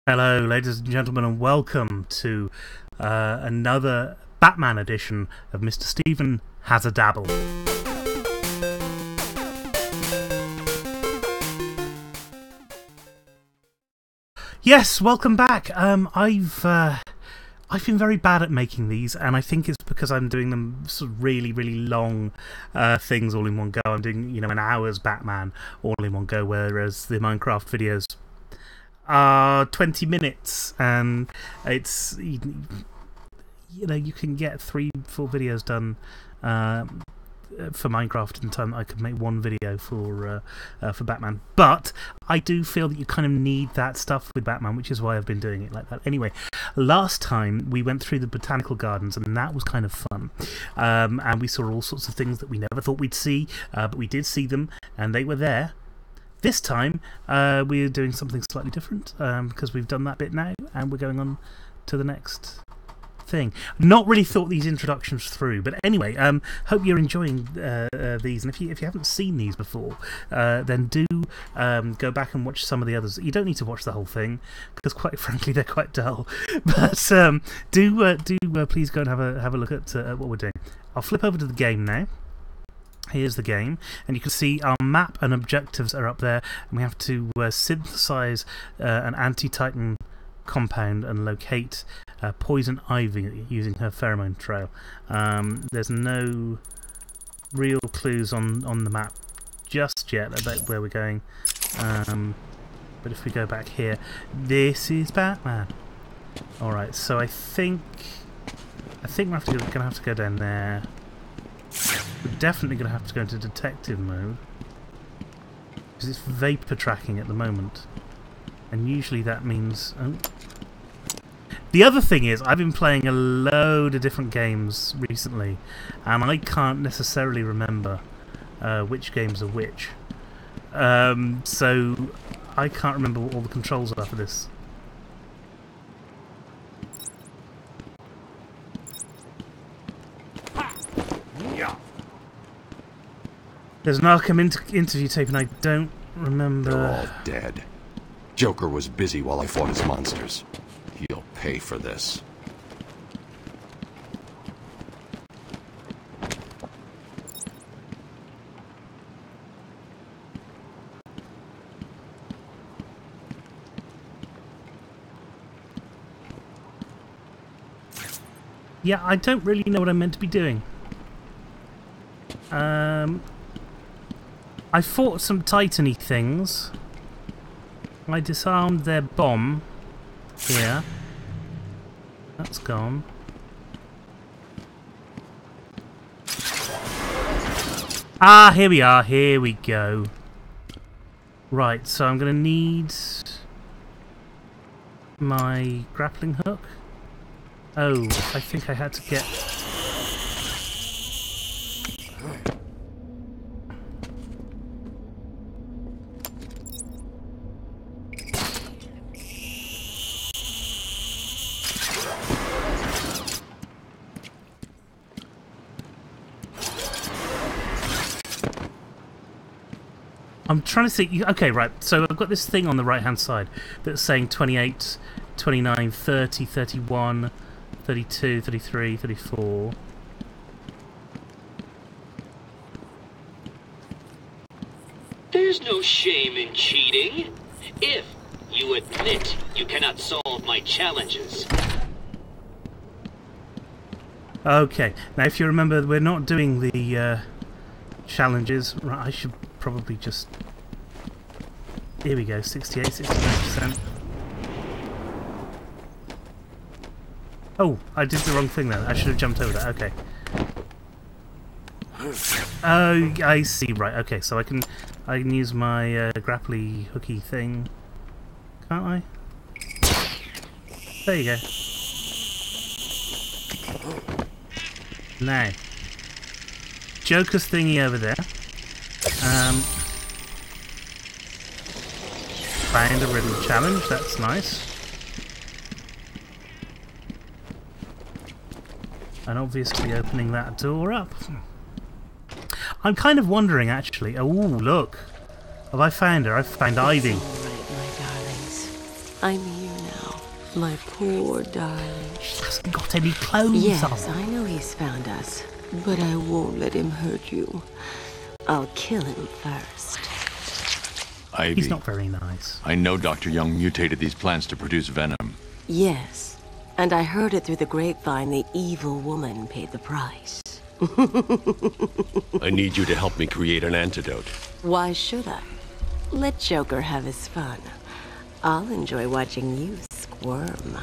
Hello, ladies and gentlemen, and welcome to another Batman edition of Mr. Stephen Has a Dabble. Yes, welcome back. I've been very bad at making these, and I think it's because I'm doing them sort of really, really long things all in one go. I'm doing, an hour's Batman all in one go, whereas the Minecraft videos are 20 minutes, and it's you can get 3-4 videos done for Minecraft in time. I could make one video for Batman, but I do feel that you kind of need that stuff with Batman, which is why I've been doing it like that. Anyway, last time we went through the botanical gardens, and that was kind of fun, and we saw all sorts of things that we never thought we'd see, but we did see them, and they were there. This time, we're doing something slightly different, because we've done that bit now, and we're going on to the next thing. Not really thought these introductions through, but anyway, hope you're enjoying these, and if you haven't seen these before, then do go back and watch some of the others. You don't need to watch the whole thing, because quite frankly, they're quite dull, but do please go and have a look at what we're doing. I'll flip over to the game now. Here's the game, and you can see our map and objectives are up there, and we have to synthesize an anti-Titan compound and locate Poison Ivy using her pheromone trail. There's no real clues on the map just yet about where we're going, but if we go back here, this is Batman. Alright, so I think we're going to have to go down there. We're definitely going to have to go into detective mode, because it's vapor tracking at the moment, and usually that means... Oh. The other thing is, I've been playing a load of different games recently, and I can't necessarily remember which games are which, so I can't remember what all the controls are for this. There's an Arkham interview tape, and I don't remember... They're all dead. Joker was busy while I fought his monsters. He'll pay for this. Yeah, I don't really know what I'm meant to be doing. I fought some Titan-y things. I disarmed their bomb. Here. That's gone. Ah, here we are. Here we go. Right, so I'm going to need my grappling hook. Oh, I think I had to get... I'm trying to see... Okay, right, so I've got this thing on the right-hand side that's saying 28, 29, 30, 31, 32, 33, 34... There's no shame in cheating, if you admit you cannot solve my challenges. Okay, now if you remember, we're not doing the challenges. Right, I should probably just... Here we go, 68, 69%. Oh, I did the wrong thing then. I should have jumped over that, okay. Oh, I see, right, okay, so I can use my grapply hooky thing, can't I? There you go. Now, Joker's thingy over there. Found a riddle challenge, that's nice. And obviously opening that door up. I'm kind of wondering, actually. Oh, look. Have I found her? I've found Ivy. It's all right, my darlings. I'm here now. My poor darling. She hasn't got any clothes Yes, on. I know he's found us, but I won't let him hurt you. I'll kill him first. Ivy, He's not very nice. I know Dr. Young mutated these plants to produce venom. Yes, and I heard it through the grapevine the evil woman paid the price. I need you to help me create an antidote. Why should I? Let Joker have his fun. I'll enjoy watching you squirm.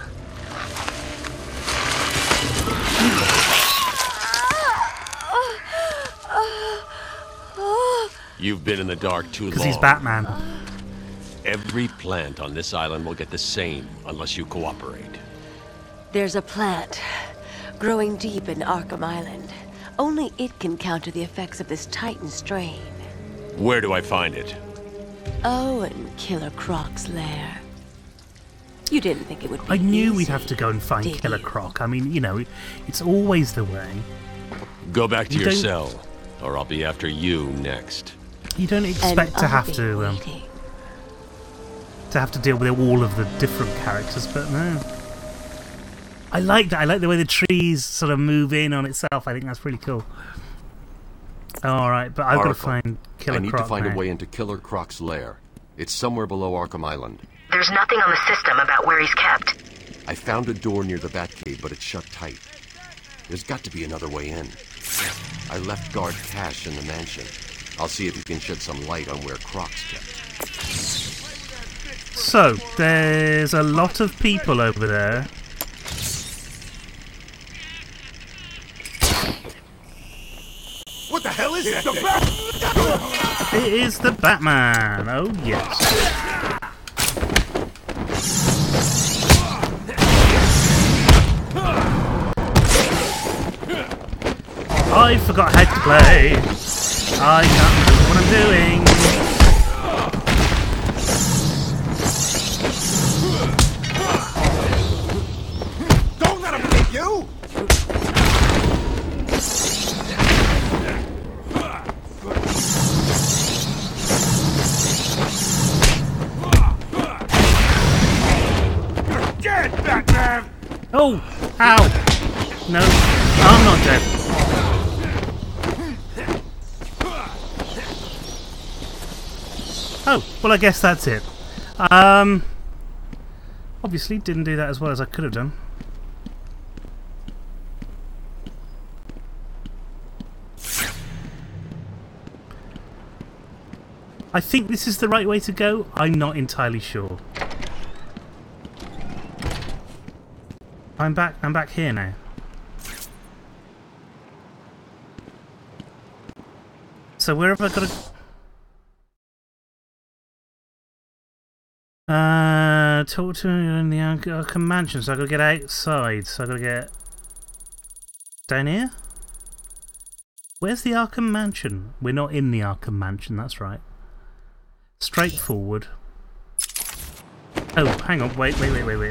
You've been in the dark too long. Because he's Batman. Every plant on this island will get the same unless you cooperate. There's a plant growing deep in Arkham Island. Only it can counter the effects of this Titan strain. Where do I find it? Oh, in Killer Croc's lair. You didn't think it would be I knew we'd easy, have to go and find did Killer you? Croc. I mean, you know, it's always the way. Go back to You your don't- cell, or I'll be after you next. You don't And expect to I'll have be to waiting. deal with all of the different characters, but no. I like that. I like the way the trees sort of move in on itself. I think that's pretty cool. All right, but I've got to Oracle, find Killer I need Croc to find now. a way into Killer Croc's lair. It's somewhere below Arkham Island. There's nothing on the system about where he's kept. I found a door near the Batcave, but it's shut tight. There's got to be another way in. I left guard Cash in the mansion. I'll see if he can shed some light on where Croc's kept. So there's a lot of people over there. What the hell is that? It is the Batman. Oh yes. I forgot how to play. I can't remember what I'm doing. Don't let him hit you! You're dead, Batman! Oh, ow. No, I'm not dead. Oh, well I guess that's it. Obviously didn't do that as well as I could have done. I think this is the right way to go. I'm not entirely sure. I'm back here now. So where have I got to... talk to me in the Arkham Mansion, so I gotta get outside, so I gotta get... down here? Where's the Arkham Mansion? We're not in the Arkham Mansion, that's right. Straightforward. Oh, hang on, wait.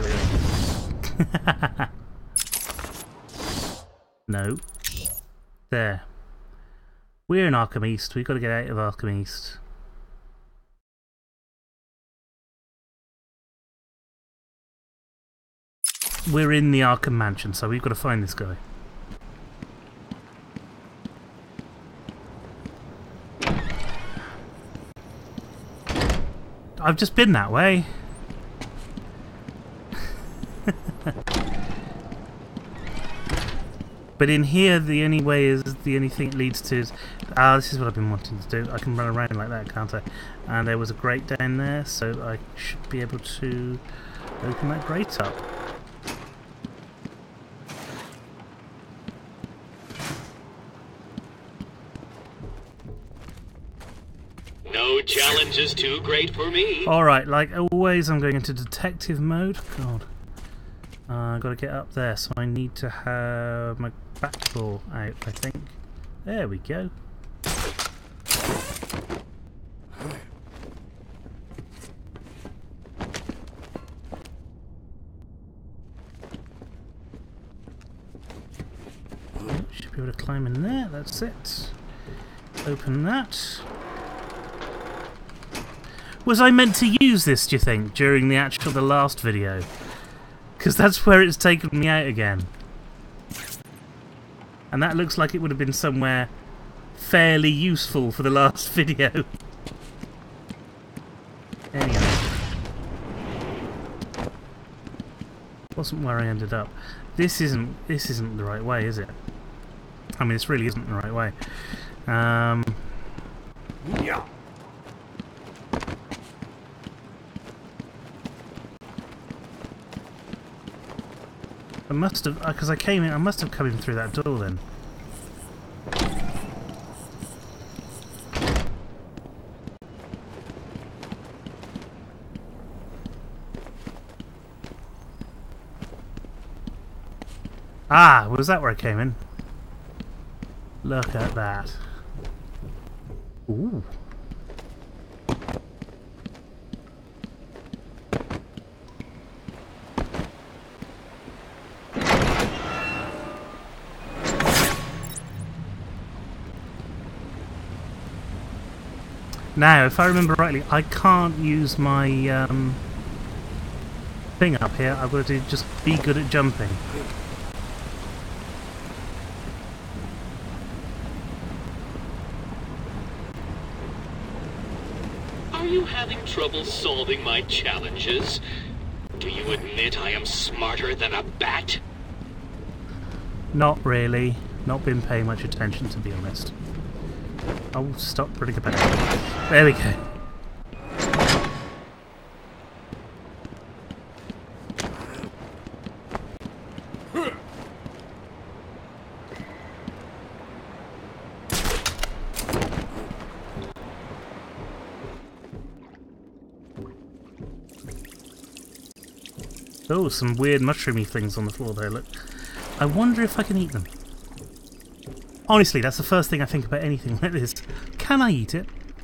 No. There. We're in Arkham East, we've got to get out of Arkham East. We're in the Arkham Mansion, so we've got to find this guy. I've just been that way. But in here, the only way is the only thing it leads to is... this is what I've been wanting to do. I can run around like that, can't I? And there was a grate down there, so I should be able to open that grate up. No challenge is too great for me. Alright, like always, I'm going into detective mode. God. I've got to get up there, so I need to have my backball out, I think. There we go. Should be able to climb in there, that's it. Open that. Was I meant to use this, do you think, during the last video? Because that's where it's taken me out again. And that looks like it would have been somewhere fairly useful for the last video. Anyway. Wasn't where I ended up. This isn't the right way, is it? I mean, this really isn't the right way. Yeah. I must have, because I came in. I must have come in through that door then. Ah, was that where I came in? Look at that. Ooh. Now, if I remember rightly, I can't use my thing up here. I've got to just be good at jumping. Are you having trouble solving my challenges? Do you admit I am smarter than a bat? Not really. Not been paying much attention, to be honest. Oh, stop running about. There we go. Oh, some weird mushroomy things on the floor there, look. I wonder if I can eat them. Honestly, that's the first thing I think about anything like this. Can I eat it?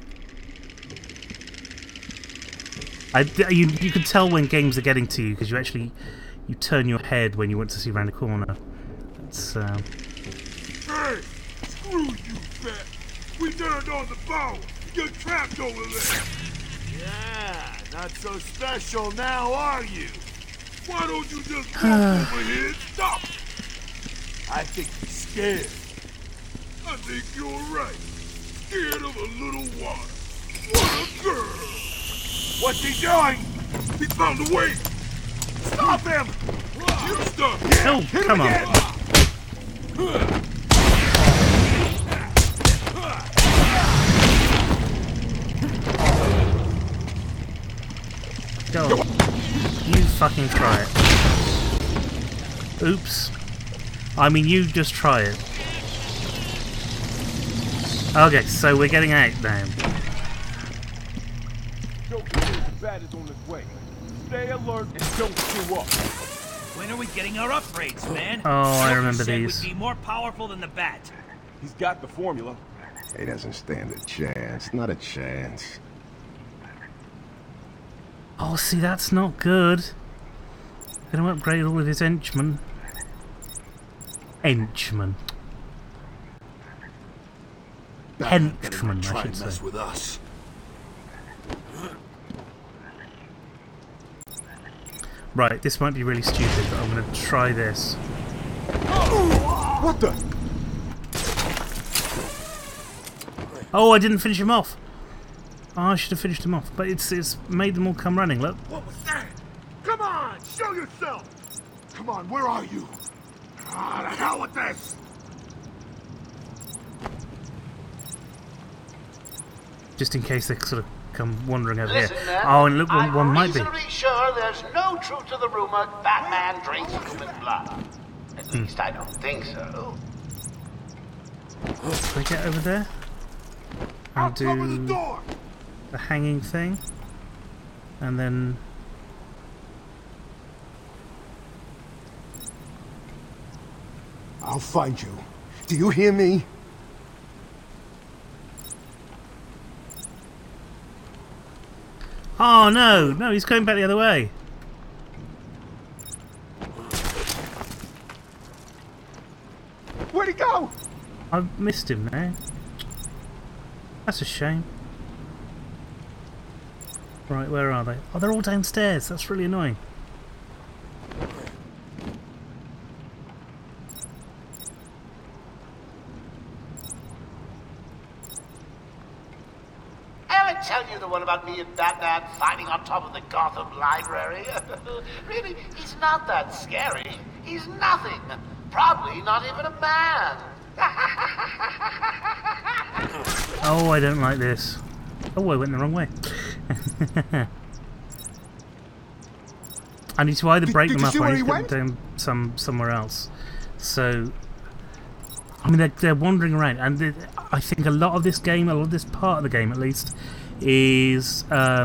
You can tell when games are getting to you because you turn your head when you want to see around a corner. It's Hey! Screw you, fat! We turned on the phone! You're trapped over there! Yeah, not so special now, are you? Why don't you just walk over here and stop? I think you're scared. I think you're right. Scared of a little water. What a girl! What's he doing? He found a way! Stop him! You stop! oh, come on. Go on. You fucking try it. Oops. I mean, you just try it. Okay, so we're getting out now. Bat is on his way. Stay alert and don't screw up. When are we getting our upgrades, man? Oh, I remember said these. We'd be more powerful than the bat. He's got the formula. He doesn't stand a chance. Not a chance. Oh, see, that's not good. Gonna upgrade all of his henchmen. Henchmen. Henchmen, I should say. With us. Right, this might be really stupid, but I'm gonna try this. What the? Oh, I didn't finish him off. Oh, I should have finished him off, but it's made them all come running. Look. What was that? Come on, show yourself! Come on, where are you? Ah, the hell with this! Just in case they sort of come wandering over Listen, here. man, Oh, and look, I'm one might be. reasonably sure there's no truth to the rumor Batman drinks human blood. At least I don't think so. Can I get over there? I'll do the hanging thing. And then... I'll find you. Do you hear me? Oh, no! No, he's going back the other way. Where'd he go? I've missed him now. That's a shame. Right, where are they? Oh, they're all downstairs. That's really annoying. seeing Batman fighting on top of the Gotham Library? Really, he's not that scary. He's nothing. Probably not even a man. Oh, I don't like this. Oh, I went the wrong way. I need to either break them up or I need to get them somewhere else. So, I mean, they're wandering around, and I think a lot of this game, a lot of this part of the game at least, is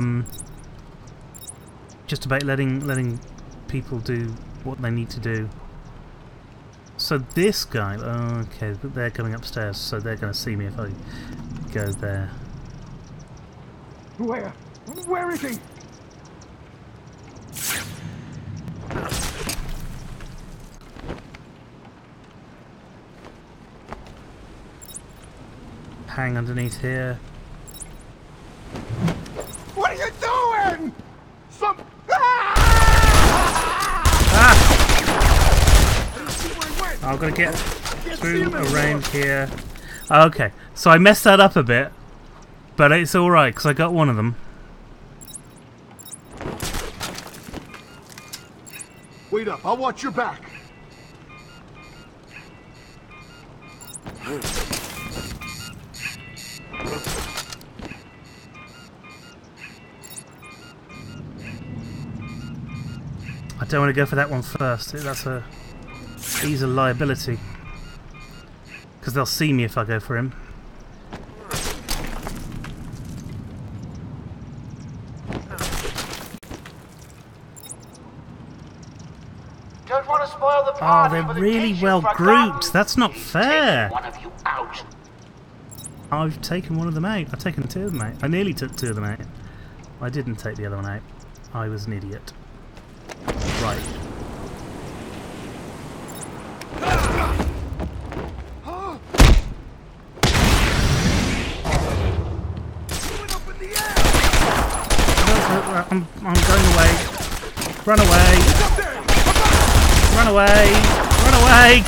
just about letting people do what they need to do. So this guy, okay, they're coming upstairs, so they're going to see me if I go there. Where? Where is he? Hang underneath here. What are you doing? Some. I'm gonna get through around here. Okay, so I messed that up a bit, but it's alright because I got one of them. Wait up, I'll watch your back. I don't want to go for that one first. He's a liability. Because they'll see me if I go for him. Don't want to spoil the Oh, party, they're but in really case well you've forgotten, grouped. That's not he's fair. taking one of you out. I've taken one of them out. I've taken two of them out. I nearly took two of them out. I didn't take the other one out. I was an idiot. Right. I'm going away. Run away. Run away. Run away.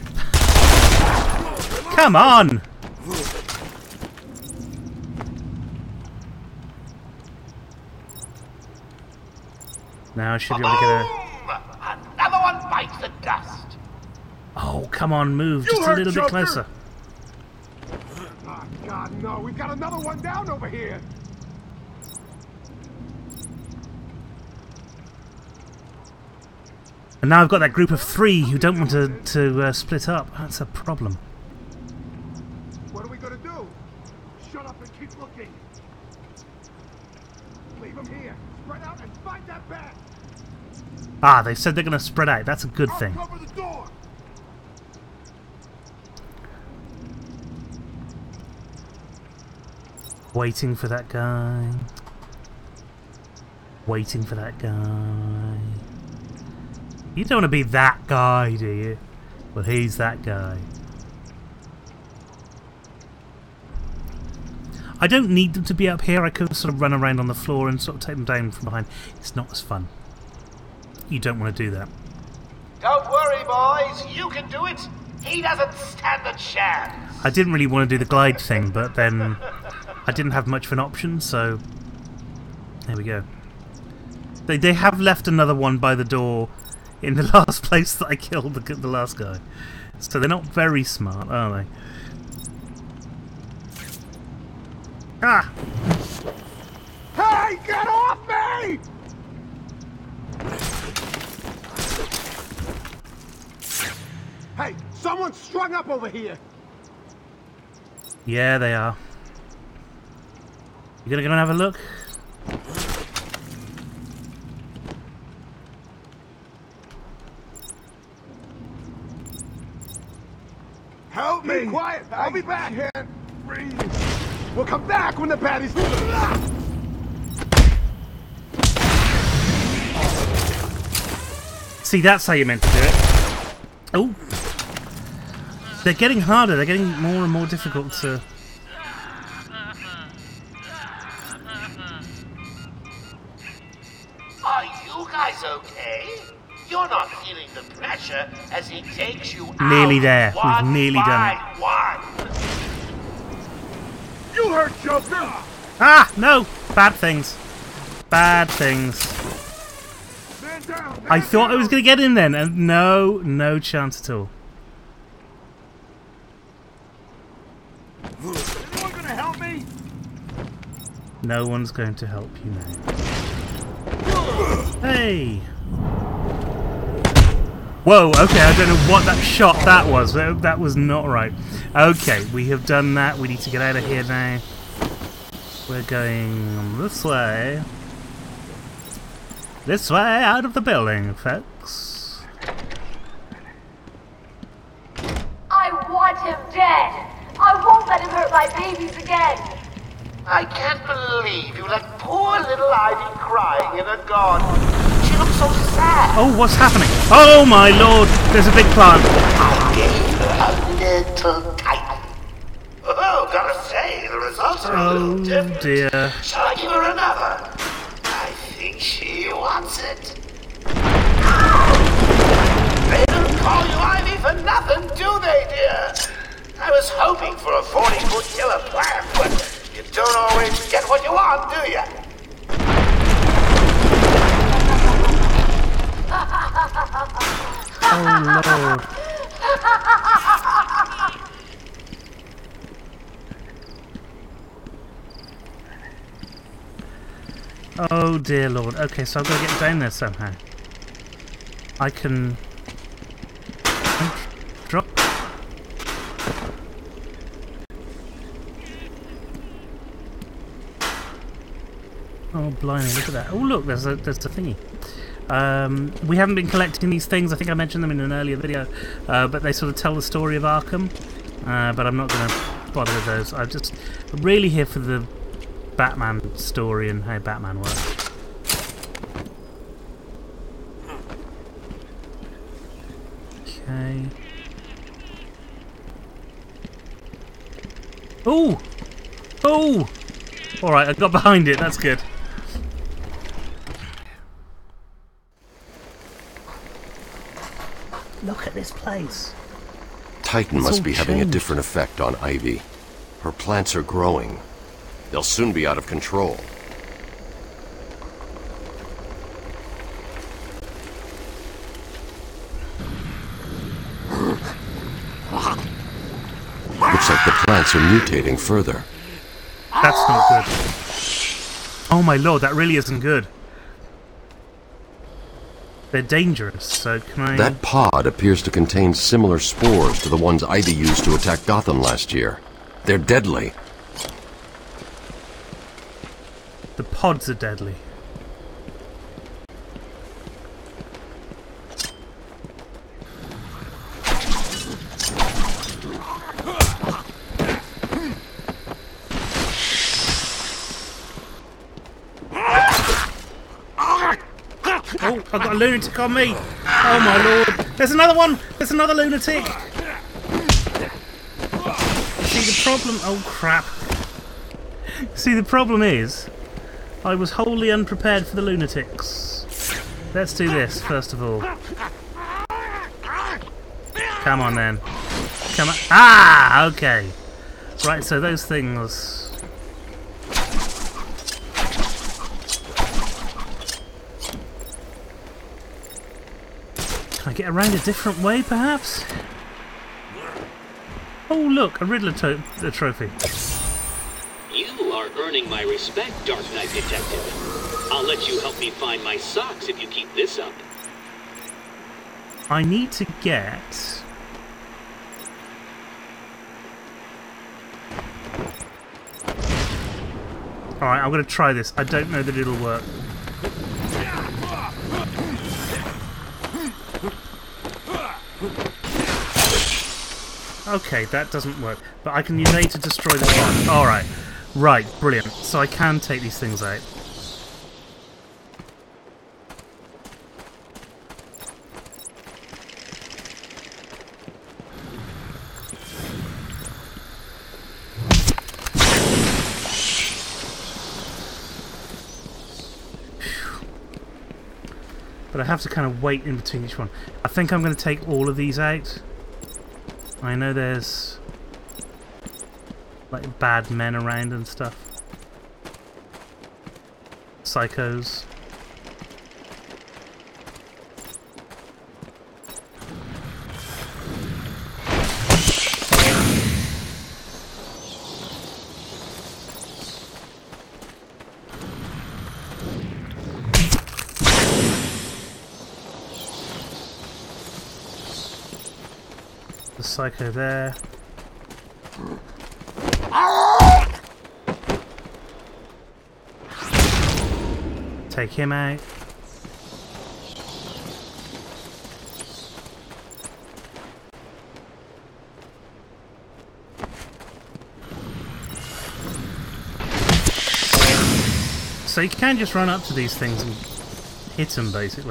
Come on. Now I should be able to get a... Another one bites the dust. Oh, come on, move just a little bit closer. Oh, God, no. We've got another one down over here. And now I've got that group of three who don't want to split up. That's a problem. What are we going to do? Shut up and keep looking. Leave them here. Spread out and find that bat. Ah, they said they're going to spread out. That's a good thing. Cover the door. Waiting for that guy. Waiting for that guy. You don't want to be that guy, do you? Well, he's that guy. I don't need them to be up here. I could sort of run around on the floor and sort of take them down from behind. It's not as fun. You don't want to do that. Don't worry, boys. You can do it. He doesn't stand a chance. I didn't really want to do the glide thing, but then I didn't have much of an option, so there we go. They have left another one by the door in the last place that I killed the last guy. So they're not very smart, are they? Ah! Hey, get off me! Hey, someone's strung up over here. Yeah, they are. You gonna go and have a look? Help me! Be quiet! I'll be back! I can't breathe. We'll come back when the baddies... See, that's how you meant to do it. Oh! They're getting harder. They're getting more and more difficult to... Are you guys okay? You're not feeling the pressure as he takes you out. Nearly there. We've One nearly done it. by one. You hurt, Joker! Ah! No! Bad things. Bad things. I thought I was going to get in then, and no chance at all. Anyone gonna help me? No one's going to help you now. Hey! Whoa, okay, I don't know what that shot that was. That was not right. Okay, we have done that. We need to get out of here now. We're going this way. This way, out of the building, folks. I want him dead! I won't let him hurt my babies again! I can't believe you let poor little Ivy crying in a garden. She looks so sad. Oh, what's happening? Oh my lord! There's a big plant. I gave her a little tight. Oh, gotta say, the results are a little different. Dear. Shall I give her another? I think she wants it. They don't call you Ivy for nothing, do they, dear? I was hoping for a 40-foot killer plant, but you don't always get what you want, do you? Oh lord. Oh dear lord. Okay, so I've got to get down there somehow. I can drop. Oh blimey, look at that. Oh look, there's a thingy. We haven't been collecting these things. I think I mentioned them in an earlier video, but they sort of tell the story of Arkham. But I'm not going to bother with those. I'm really here for the Batman story and how Batman works. Okay. Oh! Oh! Alright, I got behind it. That's good. Look at this place. Titan must be having a different effect on Ivy. Her plants are growing. They'll soon be out of control. Looks like the plants are mutating further. That's not good. Oh my lord, that really isn't good. They're dangerous, so can I... That pod appears to contain similar spores to the ones Ivy used to attack Gotham last year. They're deadly. The pods are deadly. Oh, I've got a lunatic on me! Oh my lord! There's another one! There's another lunatic! See the problem... Oh crap. See the problem is, I was wholly unprepared for the lunatics. Let's do this, first of all. Come on then. Come on. Ah! Okay. Right, so those things... Can I get around a different way, perhaps? Oh, look, a Riddler trophy. You are earning my respect, Dark Knight Detective. I'll let you help me find my socks if you keep this up. I need to get... Alright, I'm going to try this. I don't know that it'll work. Okay, that doesn't work. But I can use A to destroy the one. Alright. Right, brilliant. So I can take these things out. But I have to kind of wait in between each one. I think I'm going to take all of these out. I know there's like bad men around and stuff. psychos. The psycho there. Take him out. So you can just run up to these things and hit them, basically.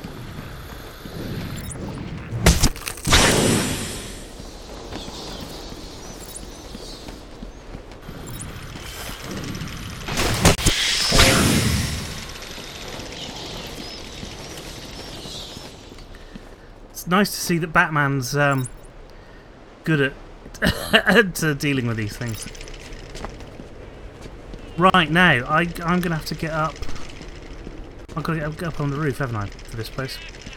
It's nice to see that Batman's good at dealing with these things. Right, now, I'm going to have to get up. I've got to get up on the roof, haven't I, for this place?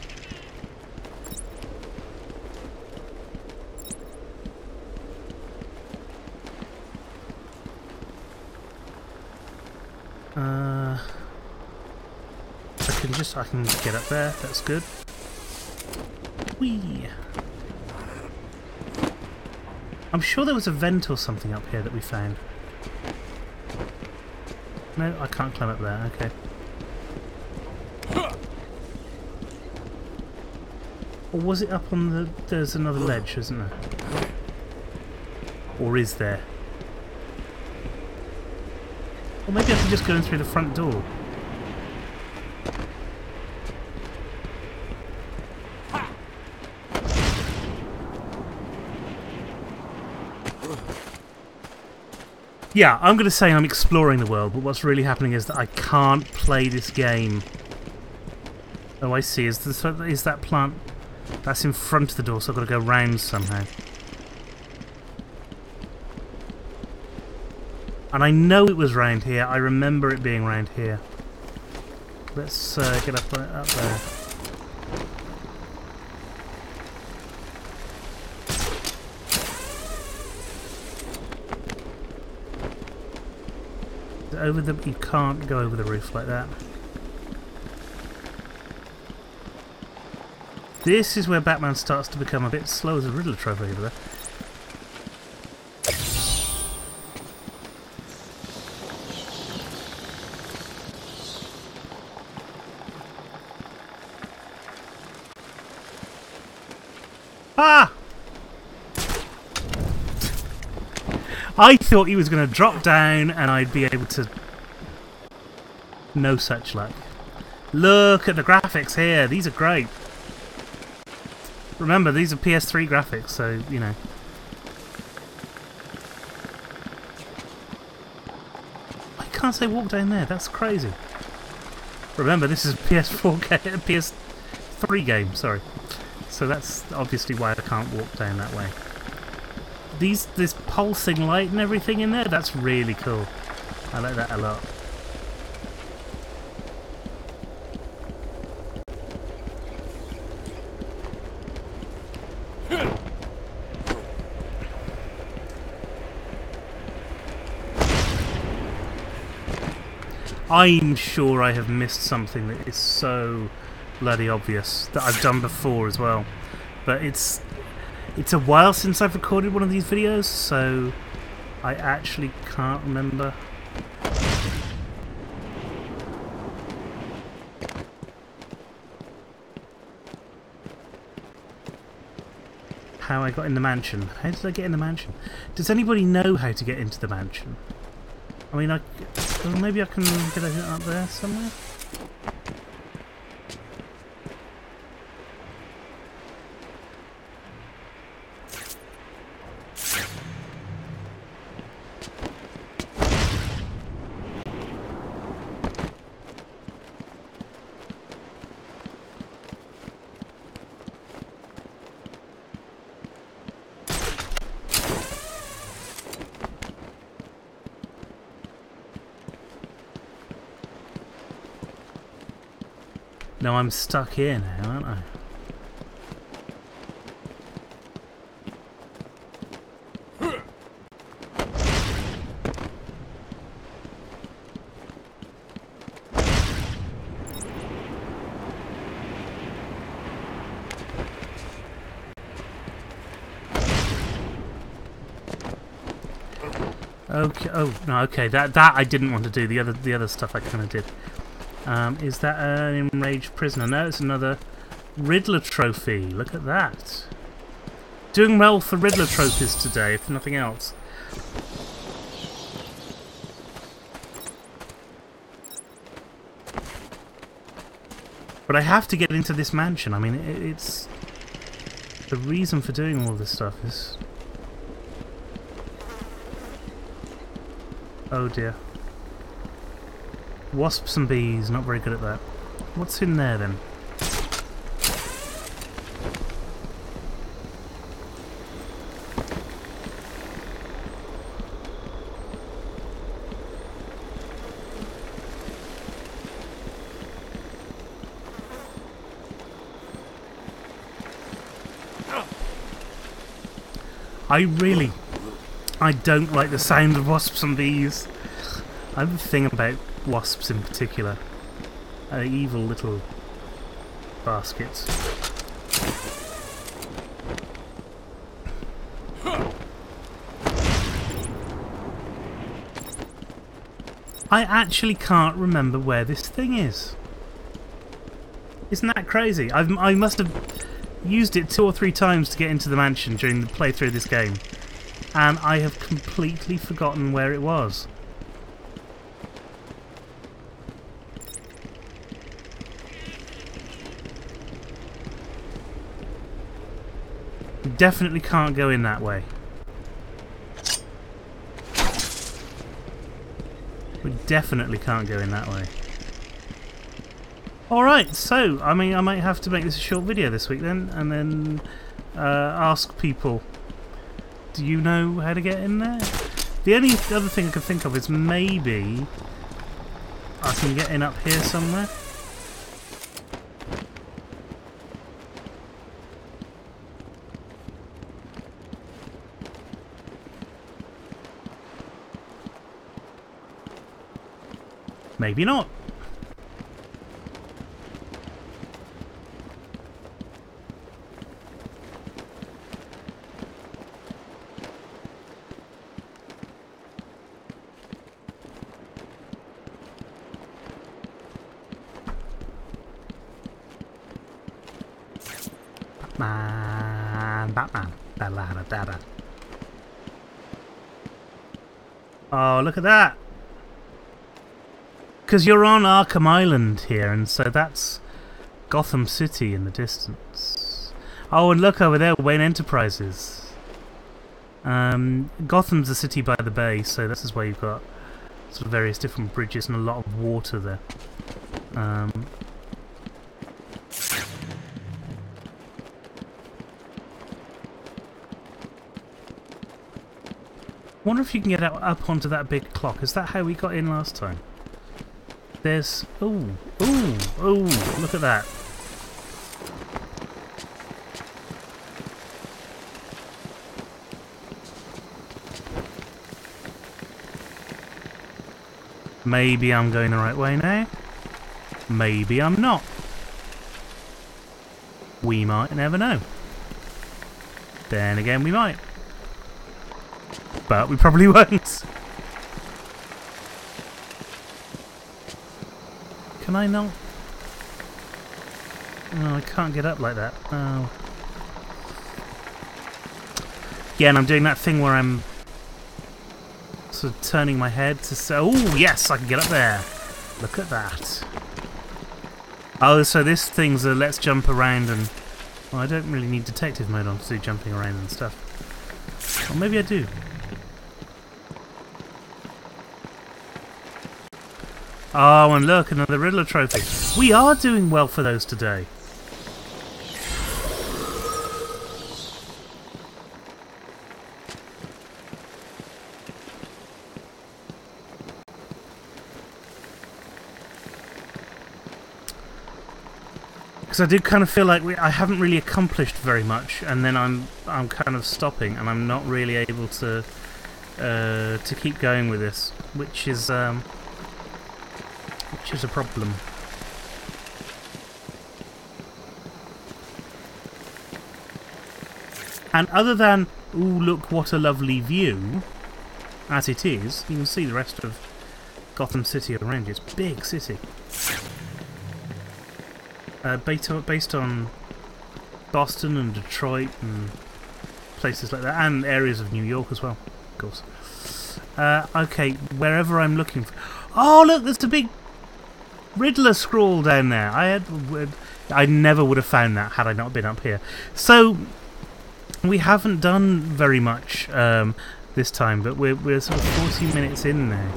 I can get up there, that's good. Whee! I'm sure there was a vent or something up here that we found. No, I can't climb up there, okay. Or was it up on the... There's another ledge, isn't there? Or is there? Or maybe I can just go in through the front door. Yeah, I'm going to say I'm exploring the world, but what's really happening is that I can't play this game. Oh, I see. Is that plant... That's in front of the door, so I've got to go round somehow. And I know it was round here. I remember it being round here. Let's get up there. Over the... You can't go over the roof like that. This is where Batman starts to become a bit slow as a Riddler trophy over there. Ah! I thought he was going to drop down and I'd be able to... No such luck. Look at the graphics here. These are great. Remember, these are PS3 graphics, so, you know. I can't say walk down there. That's crazy. Remember, this is a PS3 game, sorry. So that's obviously why I can't walk down that way. This pulsing light and everything in there, that's really cool. I like that a lot. I'm sure I have missed something that is so bloody obvious that I've done before as well. But it's a while since I've recorded one of these videos, so I actually can't remember. How I got in the mansion. How did I get in the mansion? Does anybody know how to get into the mansion? I mean, well, maybe I can get it up there somewhere? No, I'm stuck here now, aren't I? Okay. Oh no. Okay. That I didn't want to do. The other stuff I kind of did. Is that an enraged prisoner? No, it's another Riddler trophy. Look at that. Doing well for Riddler trophies today, if nothing else. But I have to get into this mansion. I mean, it's the reason for doing all this stuff is. Oh dear. Wasps and bees, not very good at that. What's in there then? I don't like the sound of wasps and bees. I have a thing about wasps in particular. Evil little baskets. I actually can't remember where this thing is. Isn't that crazy? I must have used it 2 or 3 times to get into the mansion during the playthrough of this game, and I have completely forgotten where it was. Definitely can't go in that way. We definitely can't go in that way. Alright, so, I mean, I might have to make this a short video this week then, and then ask people, do you know how to get in there? The only other thing I can think of is maybe I can get in up here somewhere. Maybe not. Batman. Da-da-da-da-da. Oh, look at that! Because you're on Arkham Island here, and so that's Gotham City in the distance. Oh, and look over there, Wayne Enterprises. Gotham's a city by the bay, so this is where you've got sort of various different bridges and a lot of water there. I wonder if you can get up onto that big clock. Is that how we got in last time? There's... Ooh, ooh, ooh, look at that. Maybe I'm going the right way now. Maybe I'm not. We might never know. Then again, we might. But we probably won't. Can I not? No, I can't get up like that. Oh. Yeah, and I'm doing that thing where I'm sort of turning my head to say, oh, yes, I can get up there. Look at that. Oh, so this thing's a let's jump around and... Well, I don't really need detective mode on to do jumping around and stuff. Or maybe I do. Oh, and look, another Riddler trophy. We are doing well for those today. Because I do kind of feel like I haven't really accomplished very much, and then I'm kind of stopping, and I'm not really able to keep going with this, which is a problem. And other than, ooh, look what a lovely view, as it is, you can see the rest of Gotham City around you. It's a big city. Based on Boston and Detroit and places like that, and areas of New York as well, of course. Okay, wherever I'm looking for... Oh, look, there's the big Riddler scroll down there. I never would have found that had I not been up here. So, we haven't done very much this time, but we're sort of 40 minutes in now.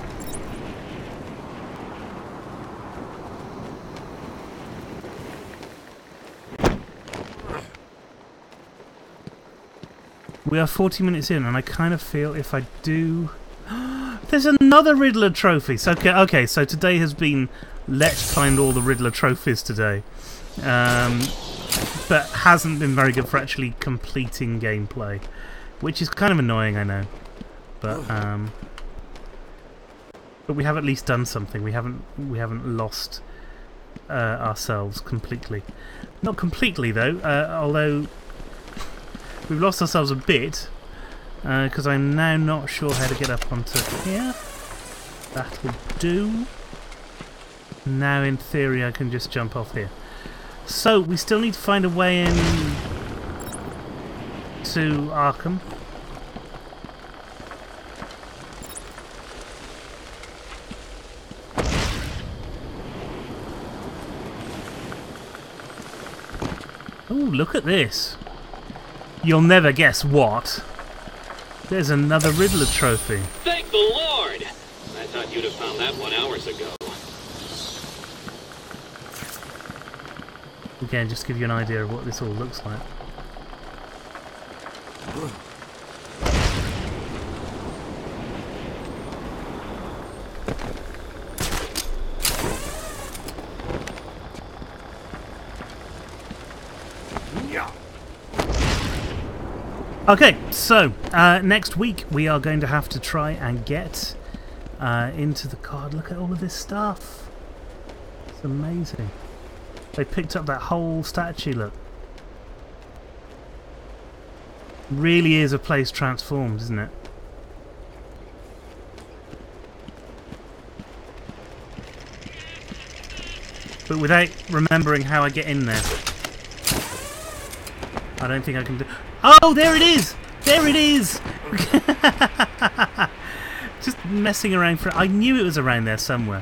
We are 40 minutes in, and I kind of feel if I do... There's another Riddler trophy! So, okay, so today has been let's find all the Riddler trophies today. But hasn't been very good for actually completing gameplay. Which is kind of annoying, I know. But we have at least done something. We haven't lost ourselves completely. Not completely, though, although... We've lost ourselves a bit, because I'm now not sure how to get up onto here. That'll do. Now, in theory, I can just jump off here. So, we still need to find a way in to Arkham. Oh, look at this. You'll never guess what. There's another Riddler trophy. Thank the Lord! I thought you'd have found that 1 hour ago. Again, just to give you an idea of what this all looks like. Okay, so next week we are going to have to try and get into the card. Look at all of this stuff. It's amazing. They picked up that whole statue, look. Really is a place transformed, isn't it? But without remembering how I get in there. I don't think I can do... Oh, there it is! There it is! Just messing around for... I knew it was around there somewhere.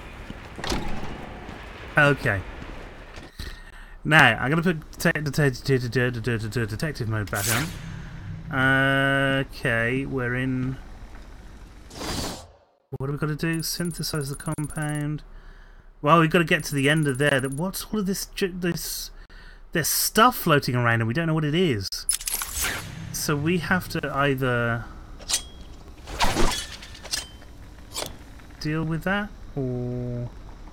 Okay. Now, I'm going to put detective mode back on. Okay, we're in... What have we got to do? Synthesize the compound. Well, we've got to get to the end of there. What's all of this... There's stuff floating around and we don't know what it is. So we have to either deal with that, or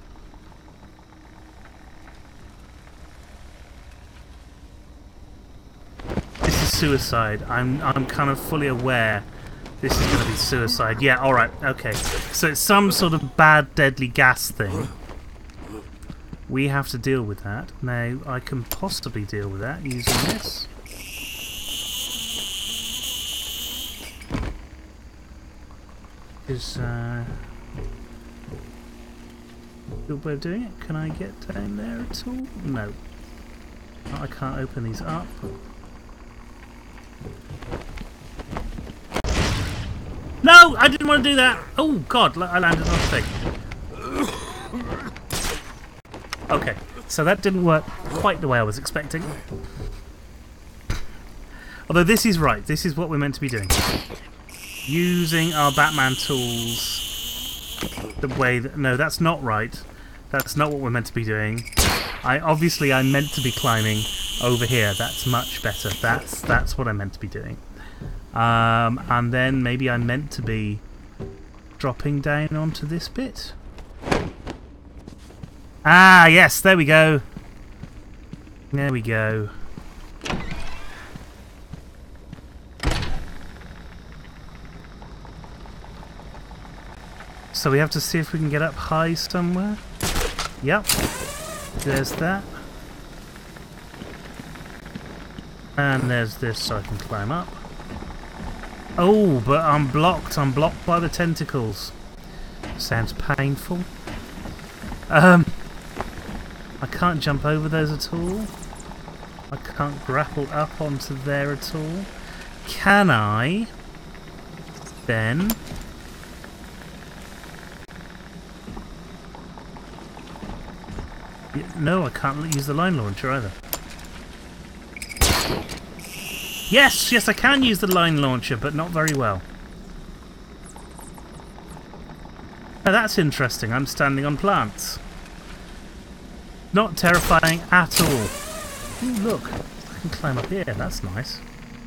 this is suicide. I'm kind of fully aware this is going to be suicide. Yeah, all right, okay. So it's some sort of bad, deadly gas thing. We have to deal with that. Now I can possibly deal with that using this. Is good way of doing it? Can I get down there at all? No. I can't open these up. No! I didn't want to do that! Oh god, I landed on the thing. Okay, so that didn't work quite the way I was expecting. Although this is right, this is what we're meant to be doing. Using our Batman tools the way that... No, that's not right. That's not what we're meant to be doing. Obviously I'm meant to be climbing over here. That's much better. That's what I'm meant to be doing. And then maybe I'm meant to be dropping down onto this bit. Ah, yes, there we go. There we go. So we have to see if we can get up high somewhere. Yep. There's that. And there's this so I can climb up. Oh, but I'm blocked. I'm blocked by the tentacles. Sounds painful. I can't jump over those at all. I can't grapple up onto there at all. Can I then... No, I can't use the line launcher either. Yes, yes, I can use the line launcher, but not very well. Now that's interesting. I'm standing on plants. Not terrifying at all. Ooh, look, I can climb up here. That's nice.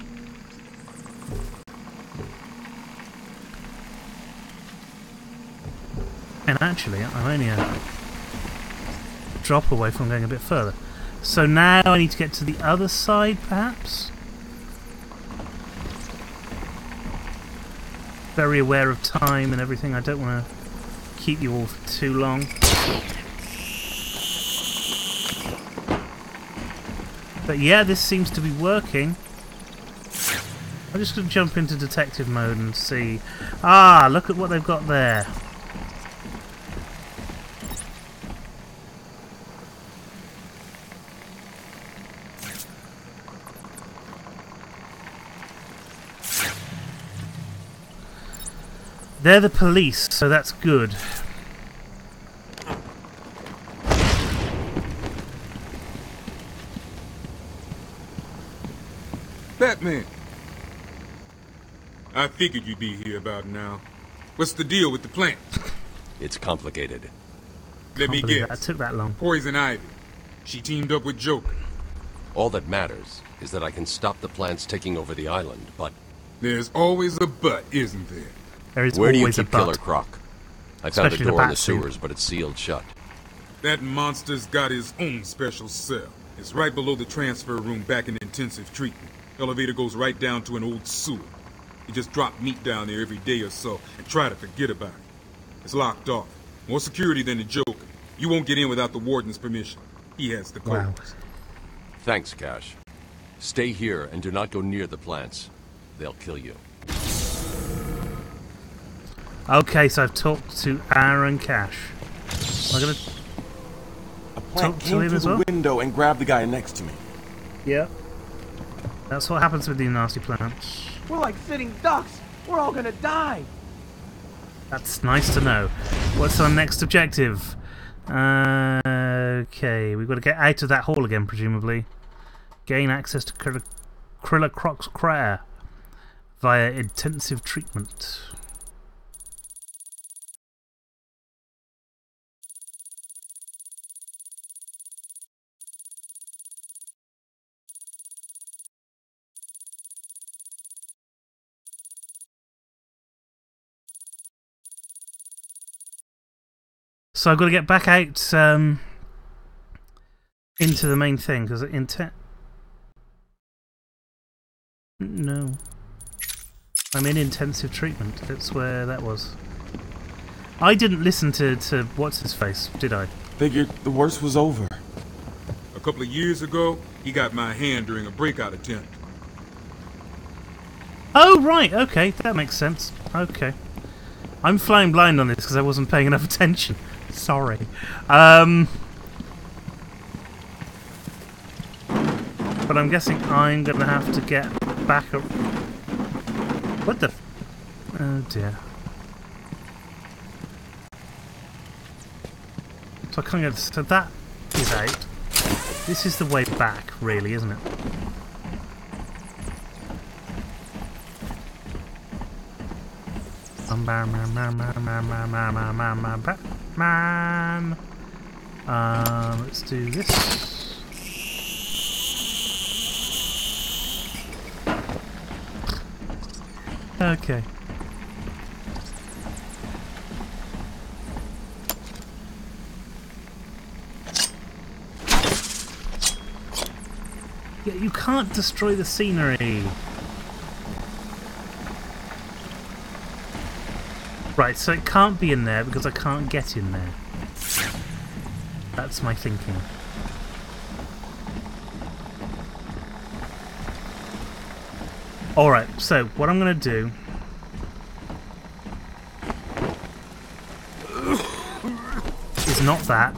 And actually, I'm only a drop away from going a bit further. So now I need to get to the other side, perhaps? Very aware of time and everything. I don't want to keep you all for too long. But yeah, this seems to be working. I'm just going to jump into detective mode and see. Ah, look at what they've got there. They're the police, so that's good. Batman! I figured you'd be here about now. What's the deal with the plant? It's complicated. Let me guess. That took that long. Poison Ivy. She teamed up with Joker. All that matters is that I can stop the plants taking over the island, but... There's always a but, isn't there? There is Where do you always keep a Killer but. Croc? I found Especially a door in the bat suit. sewers, but it's sealed shut. That monster's got his own special cell. It's right below the transfer room back in intensive treatment. Elevator goes right down to an old sewer. You just drop meat down there every day or so and try to forget about it. It's locked off. More security than the Joker. You won't get in without the warden's permission. He has the codes. Wow. Thanks, Cash. Stay here and do not go near the plants. They'll kill you. Okay, so I've talked to Aaron Cash. Am I gonna A plant talk to came him through as the well? window and grabbed the guy next to me. Yeah. That's what happens with these nasty plants. We're like sitting ducks. We're all gonna die. That's nice to know. What's our next objective? Okay, we've got to get out of that hall again, presumably. Gain access to Krilla Croc's crater via intensive treatment. So I've got to get back out into the main thing, because no. I'm in intensive treatment. That's where that was. I didn't listen to what's-his-face, did I? Figured the worst was over. A couple of years ago, he got my hand during a breakout attempt. Oh, right, okay, that makes sense. Okay. I'm flying blind on this because I wasn't paying enough attention. Sorry. But I'm guessing I'm going to have to get back up. What the f... Oh dear. So I can't get... So that is out. This is the way back, really, isn't it? Batman. Let's do this. Okay. Yeah, you can't destroy the scenery. Right, so it can't be in there because I can't get in there. That's my thinking. Alright, so what I'm going to do... is not that.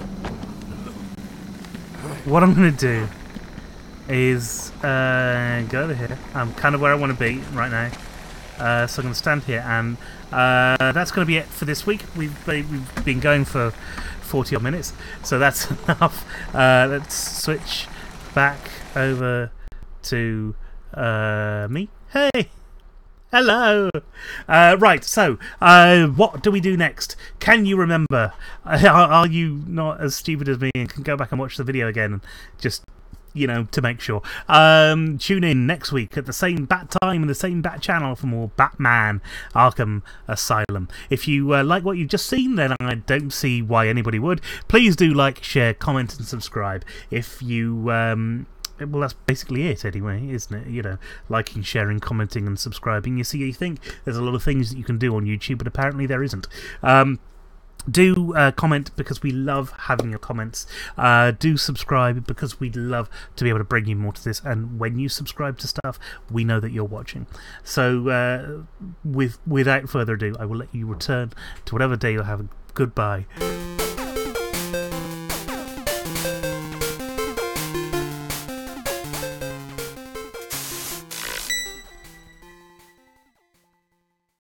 What I'm going to do is go over here. I'm kind of where I want to be right now. So I'm going to stand here, and that's going to be it for this week. We've been going for 40 odd minutes, so that's enough. Let's switch back over to me. Hey! Hello! Right, so, what do we do next? Can you remember? Are you not as stupid as me and can go back and watch the video again and just, you know, to make sure? Tune in next week at the same bat time and the same bat channel for more Batman Arkham Asylum. If you like what you've just seen, then I don't see why anybody would. Please do like, share, comment and subscribe. If you... well, that's basically it anyway, isn't it? You know, liking, sharing, commenting and subscribing. You see, you think there's a lot of things that you can do on YouTube, but apparently there isn't. Do comment because we love having your comments. Do subscribe because we'd love to be able to bring you more to this. And when you subscribe to stuff, we know that you're watching. So without further ado, I will let you return to whatever day you're having. Goodbye.